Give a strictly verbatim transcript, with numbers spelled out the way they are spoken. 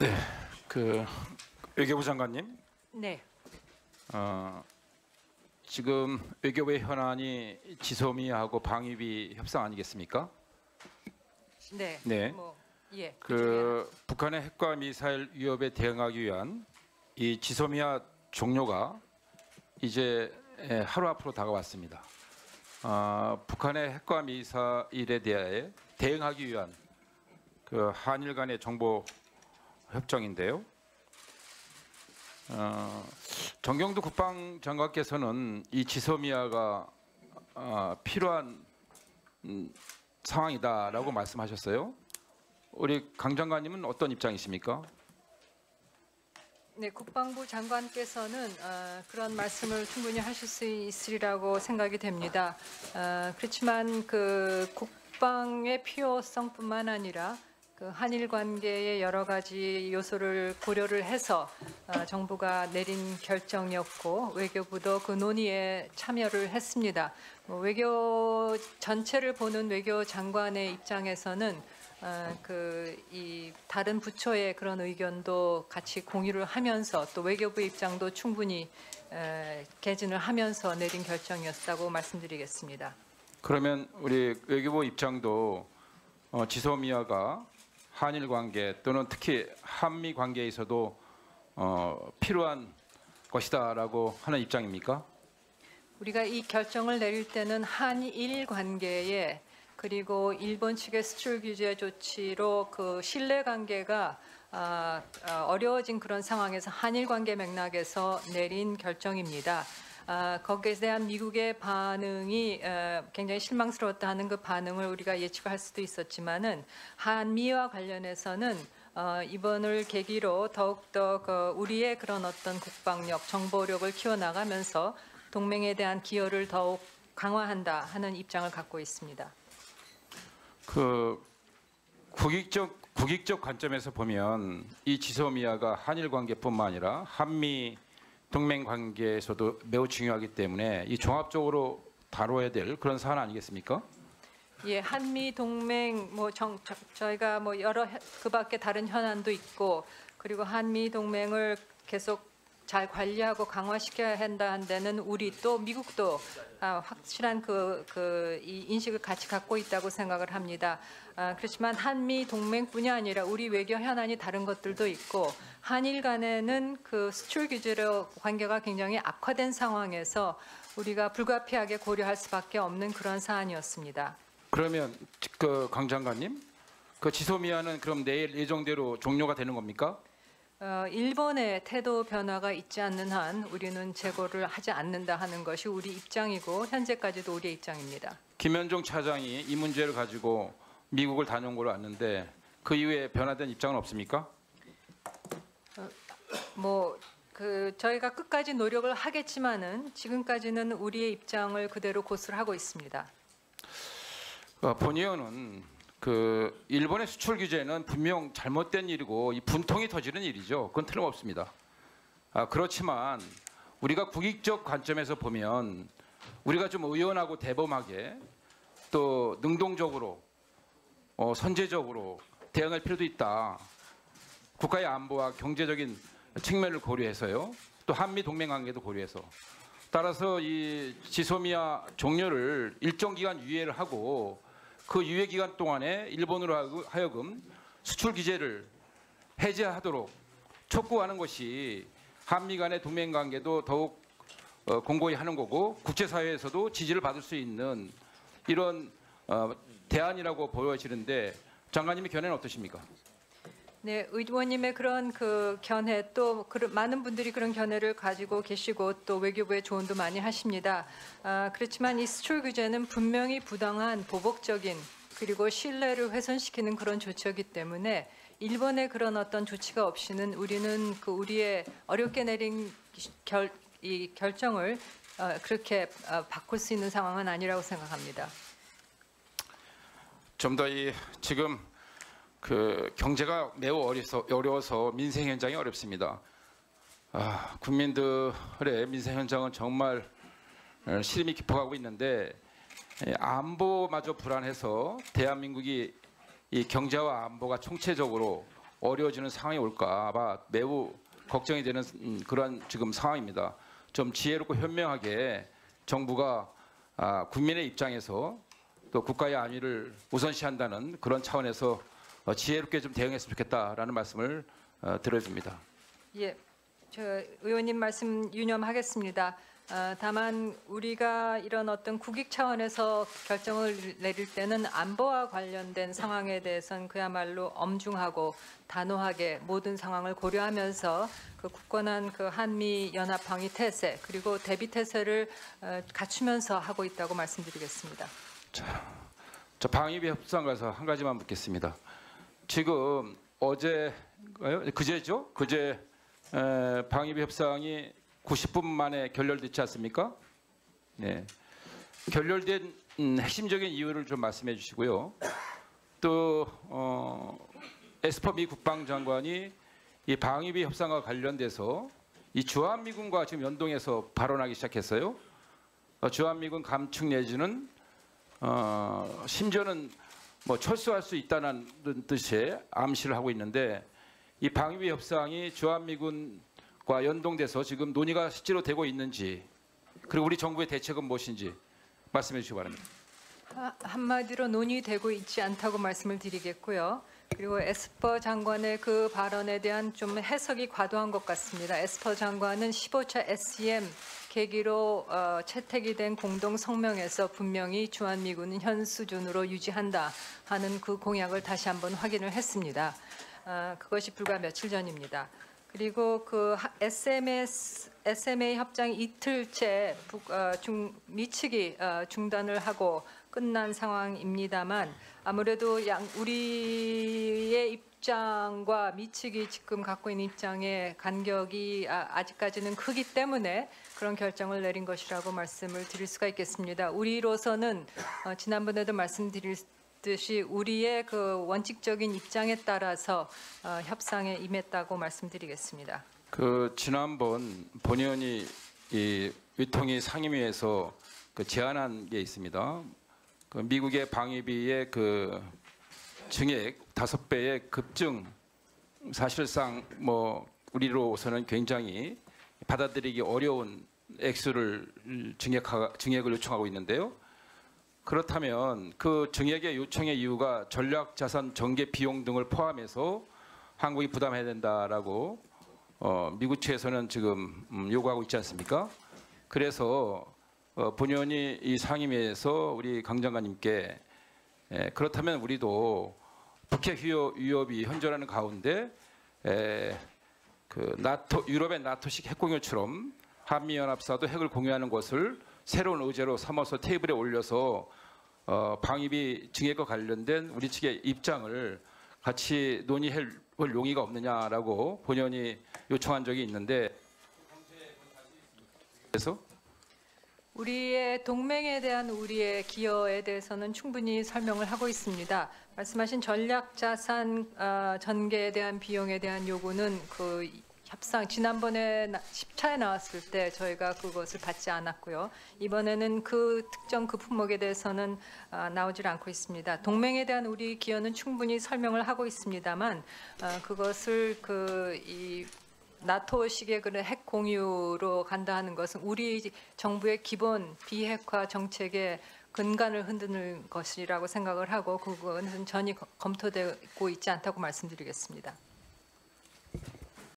네, 그 외교부 장관님, 네, 어, 지금 외교부의 현안이 지소미아하고 방위비 협상 아니겠습니까? 네, 네. 뭐, 예, 그 북한의 핵과 미사일 위협에 대응하기 위한 이 지소미아 종료가 이제 하루 앞으로 다가왔습니다. 어, 북한의 핵과 미사일에 대해 대응하기 위한 그 한일 간의 정보 협정인데요. 어, 정경두 국방장관께서는 이 지소미아가 어, 필요한 음, 상황이다라고 말씀하셨어요. 우리 강 장관님은 어떤 입장이십니까? 네, 국방부 장관께서는 어, 그런 말씀을 충분히 하실 수 있으리라고 생각이 됩니다. 어, 그렇지만 그 국방의 필요성뿐만 아니라 그 한일 관계의 여러 가지 요소를 고려를 해서 어, 정부가 내린 결정이었고 외교부도 그 논의에 참여를 했습니다. 뭐 외교 전체를 보는 외교 장관의 입장에서는 어, 그이 다른 부처의 그런 의견도 같이 공유를 하면서 또 외교부 입장도 충분히 에, 개진을 하면서 내린 결정이었다고 말씀드리겠습니다. 그러면 우리 외교부 입장도 어, 지소미아가 한일 관계 또는 특히 한미 관계에서도 어, 필요한 것이다라고 하는 입장입니까? 우리가 이 결정을 내릴 때는 한일 관계에 그리고 일본 측의 수출 규제 조치로 그 신뢰 관계가 아, 아, 어려워진 그런 상황에서 한일 관계 맥락에서 내린 결정입니다. 아, 거기에 대한 미국의 반응이 에, 굉장히 실망스러웠다는 그 반응을 우리가 예측할 수도 있었지만은 한미와 관련해서는 어, 이번을 계기로 더욱더 그 우리의 그런 어떤 국방력, 정보력을 키워나가면서 동맹에 대한 기여를 더욱 강화한다 하는 입장을 갖고 있습니다. 그 국익적 국익적 관점에서 보면 이 지소미아가 한일 관계뿐만 아니라 한미 동맹 관계에서도 매우 중요하기 때문에 이 종합적으로 다뤄야 될 그런 사안 아니겠습니까? 예, 한미 동맹 뭐 정, 저, 저희가 뭐 여러 그밖에 다른 현안도 있고 그리고 한미 동맹을 계속 잘 관리하고 강화시켜야 한다는 데는 우리 또 미국도 아, 확실한 그, 그 이 인식을 같이 갖고 있다고 생각을 합니다. 아, 그렇지만 한미 동맹뿐이 아니라 우리 외교 현안이 다른 것들도 있고 한일 간에는 그 수출 규제로 관계가 굉장히 악화된 상황에서 우리가 불가피하게 고려할 수밖에 없는 그런 사안이었습니다. 그러면 그 강 장관님, 그 지소미아는 그럼 내일 예정대로 종료가 되는 겁니까? 어, 일본의 태도 변화가 있지 않는 한 우리는 재고를 하지 않는다 하는 것이 우리 입장이고 현재까지도 우리의 입장입니다. 김현종 차장이 이 문제를 가지고 미국을 다녀온 걸로 아는데 그 이후에 변화된 입장은 없습니까? 어, 뭐 그 저희가 끝까지 노력을 하겠지만은 지금까지는 우리의 입장을 그대로 고수를 하고 있습니다. 어, 본 의원은 그 일본의 수출 규제는 분명 잘못된 일이고 이 분통이 터지는 일이죠. 그건 틀림없습니다. 아, 그렇지만 우리가 국익적 관점에서 보면 우리가 좀 의연하고 대범하게 또 능동적으로 어, 선제적으로 대응할 필요도 있다. 국가의 안보와 경제적인 측면을 고려해서요. 또 한미 동맹 관계도 고려해서. 따라서 이 지소미아 종료를 일정 기간 유예를 하고 그 유예 기간 동안에 일본으로 하여금 수출 규제를 해제하도록 촉구하는 것이 한미 간의 동맹 관계도 더욱 공고히 하는 거고 국제사회에서도 지지를 받을 수 있는 이런 대안이라고 보여지는데 장관님의 견해는 어떠십니까? 네, 의원님의 그런 그 견해 또 그런 많은 분들이 그런 견해를 가지고 계시고 또 외교부의 조언도 많이 하십니다. 아, 그렇지만 이 수출 규제는 분명히 부당한 보복적인 그리고 신뢰를 훼손시키는 그런 조치이기 때문에 일본의 그런 어떤 조치가 없이는 우리는 그 우리의 어렵게 내린 결, 이 결정을 어, 그렇게 어, 바꿀 수 있는 상황은 아니라고 생각합니다. 좀 더 이 지금 그 경제가 매우 어려서, 어려워서 민생 현장이 어렵습니다. 아, 국민들의 민생 현장은 정말 시름이 깊어가고 있는데 안보마저 불안해서 대한민국이 이 경제와 안보가 총체적으로 어려워지는 상황이 올까봐 매우 걱정이 되는 음, 그러한 지금 상황입니다. 좀 지혜롭고 현명하게 정부가 아, 국민의 입장에서 또 국가의 안위를 우선시한다는 그런 차원에서 어, 지혜롭게 좀 대응했으면 좋겠다라는 말씀을 어, 드려줍니다. 예, 저 의원님 말씀 유념하겠습니다. 어, 다만 우리가 이런 어떤 국익 차원에서 결정을 내릴 때는 안보와 관련된 상황에 대해서는 그야말로 엄중하고 단호하게 모든 상황을 고려하면서 그 굳건한 그 한미 연합 방위 태세 그리고 대비 태세를 어, 갖추면서 하고 있다고 말씀드리겠습니다. 자, 저 방위비 협상가서 한 가지만 묻겠습니다. 지금 어제가요? 그제죠? 그제 에, 방위비 협상이 구십 분 만에 결렬됐지 않습니까? 네. 결렬된 음, 핵심적인 이유를 좀 말씀해 주시고요. 또 어, 에스퍼 미 국방장관이 이 방위비 협상과 관련돼서 이 주한미군과 지금 연동해서 발언하기 시작했어요. 어, 주한미군 감축 내지는 어, 심지어는 뭐 철수할 수 있다는 뜻의 암시를 하고 있는데 이 방위비 협상이 주한미군과 연동돼서 지금 논의가 실제로 되고 있는지 그리고 우리 정부의 대책은 무엇인지 말씀해 주시기 바랍니다. 하- 한마디로 논의되고 있지 않다고 말씀을 드리겠고요. 그리고 에스퍼 장관의 그 발언에 대한 좀 해석이 과도한 것 같습니다. 에스퍼 장관은 십오 차 에스이엠 계기로 어, 채택이 된 공동 성명에서 분명히 주한미군은 현 수준으로 유지한다 하는 그 공약을 다시 한번 확인을 했습니다. 어, 그것이 불과 며칠 전입니다. 그리고 그 에스엠에스, 에스엠에이 협상 이틀째 북, 어, 중, 미측이 어, 중단을 하고 끝난 상황입니다만 아무래도 양, 우리의 입장과 미측이 지금 갖고 있는 입장의 간격이 아, 아직까지는 크기 때문에 그런 결정을 내린 것이라고 말씀을 드릴 수가 있겠습니다. 우리로서는 어, 지난번에도 말씀드렸듯이 우리의 그 원칙적인 입장에 따라서 어, 협상에 임했다고 말씀드리겠습니다. 그 지난번 본의원이 이 위통위 상임위에서 그 제안한 게 있습니다. 그 미국의 방위비의 그 증액 다섯 배의 급증 사실상 뭐 우리로서는 굉장히 받아들이기 어려운 액수를 증액하, 증액을 요청하고 있는데요. 그렇다면 그 증액의 요청의 이유가 전략자산 전개 비용 등을 포함해서 한국이 부담해야 된다라고 어, 미국 측에서는 지금 음, 요구하고 있지 않습니까? 그래서 어, 본의원이 이 상임위에서 우리 강 장관님께 에, 그렇다면 우리도 북핵 위협, 위협이 현존하는 가운데 에, 그 나토 유럽의 나토식 핵공유처럼 한미연합사도 핵을 공유하는 것을 새로운 의제로 삼아서 테이블에 올려서 어, 방위비 증액과 관련된 우리 측의 입장을 같이 논의할 용의가 없느냐라고 본의원이 요청한 적이 있는데 그래서 우리의 동맹에 대한 우리의 기여에 대해서는 충분히 설명을 하고 있습니다. 말씀하신 전략자산 어, 전개에 대한 비용에 대한 요구는 그 협상 지난번에 십 차에 나왔을 때 저희가 그것을 받지 않았고요. 이번에는 그 특정 그 품목에 대해서는 아, 나오질 않고 있습니다. 동맹에 대한 우리 기여는 충분히 설명을 하고 있습니다만 아, 그것을 그 이 나토식의 그런 핵 공유로 간다 하는 것은 우리 정부의 기본 비핵화 정책의 근간을 흔드는 것이라고 생각을 하고 그것은 전혀 검토되고 있지 않다고 말씀드리겠습니다.